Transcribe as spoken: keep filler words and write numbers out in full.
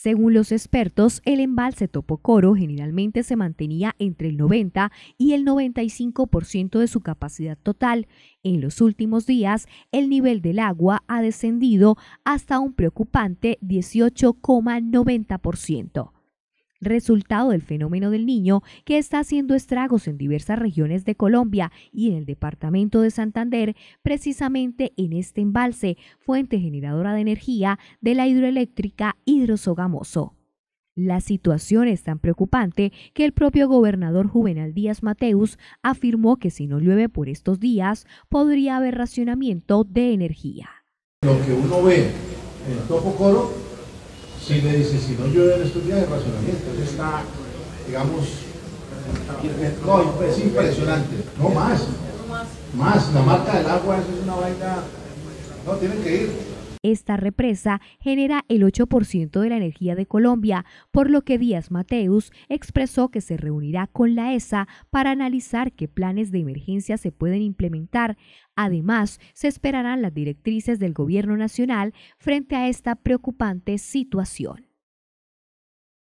Según los expertos, el embalse Topocoro generalmente se mantenía entre el noventa y el noventa y cinco por ciento de su capacidad total. En los últimos días, el nivel del agua ha descendido hasta un preocupante dieciocho coma noventa por ciento. Resultado del fenómeno del Niño, que está haciendo estragos en diversas regiones de Colombia y en el departamento de Santander, precisamente en este embalse, fuente generadora de energía de la hidroeléctrica Hidrosogamoso. La situación es tan preocupante que el propio gobernador Juvenal Díaz Mateus afirmó que si no llueve por estos días, podría haber racionamiento de energía. Lo que uno ve en Topocoro, si le dice, si no llueve en estos días de racionamiento, eso está, digamos, no, es impresionante, no más, más, la marca del agua, eso es una vaina, no, tienen que ir. Esta represa genera el ocho por ciento de la energía de Colombia, por lo que Díaz Mateus expresó que se reunirá con la E S A para analizar qué planes de emergencia se pueden implementar. Además, se esperarán las directrices del Gobierno Nacional frente a esta preocupante situación.